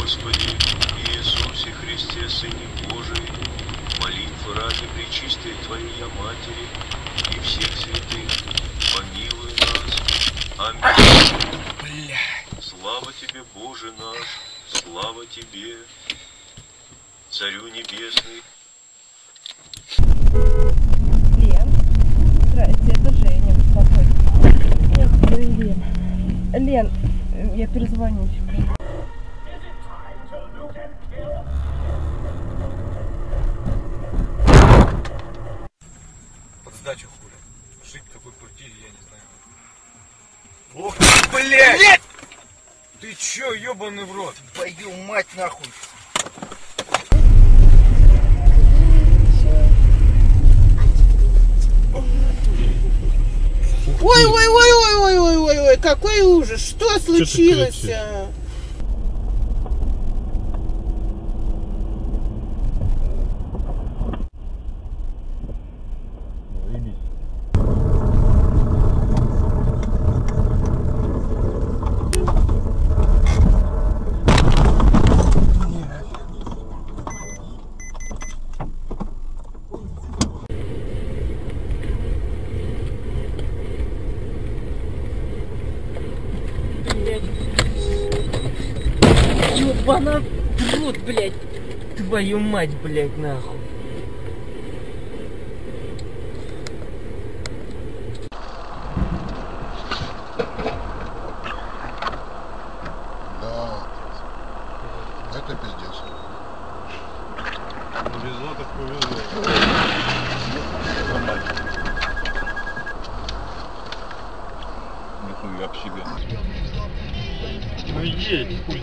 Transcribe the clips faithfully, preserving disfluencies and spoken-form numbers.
Господи Иисусе Христе, Сыне Божий, молитва ради пречистой Твоей Матери и всех святых, помилуй нас. Аминь. Бля. Слава Тебе, Боже наш, слава Тебе, Царю Небесный. Лен, здрасте, это Женя, беспокоит. Лен, Лен, я перезвоню. Под сдачу хули. Жить в такой квартире, я не знаю. Ох ты, блядь! Блядь! Ты чё, ёбаный в рот? Твою мать нахуй! Ой, ой, ой, ой, ой, ой, ой, ой, какой ужас! Что случилось? Ёбана в рот, блядь. Твою мать, блядь, нахуй. Да, это пиздец. Повезло так повезло. Нихуя об себе. Ну едь, хуй.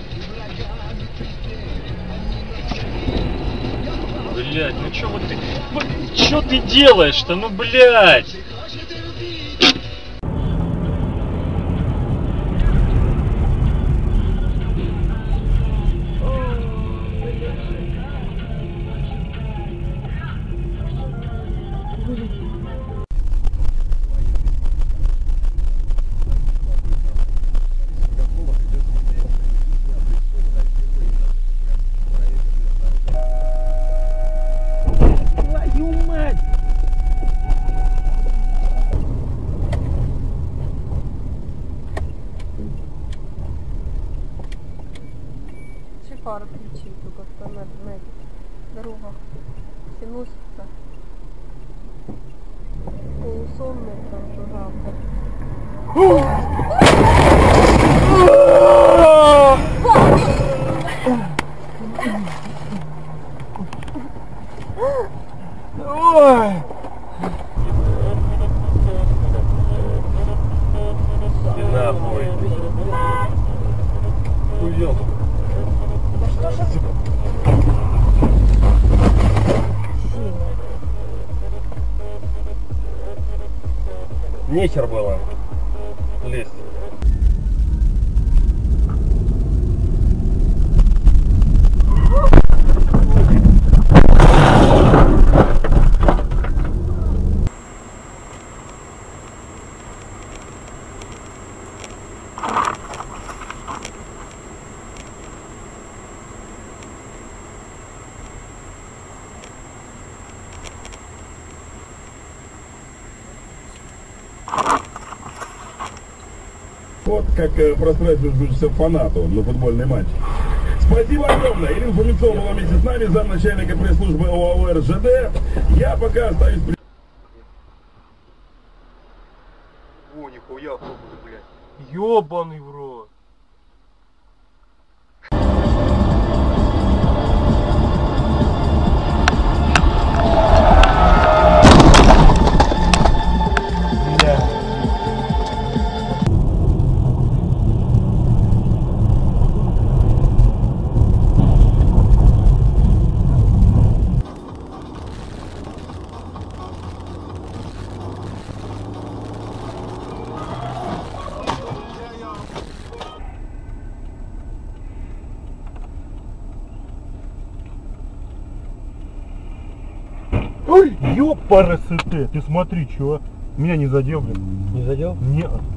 Блядь, ну чё вот ты... Чё ты делаешь-то, ну блядь? Фары включи, только что на, на этих дорогах все носится. Полусонные там жужжалка. Ой! Иди нахуй! Хуёк! Да что же... Нехер было лезть. Вот как э, пространствуется фанату на футбольный матч. Спасибо огромное. Ирина Фомицова была вместе с нами, замначальника пресс-службы ОАО РЖД. Я пока остаюсь... О, нихуя, автобус, блядь. Ёбаный в рот. Ой, ёпарасоте, ты смотри, чё? Меня не задел, блин. Не задел? Не.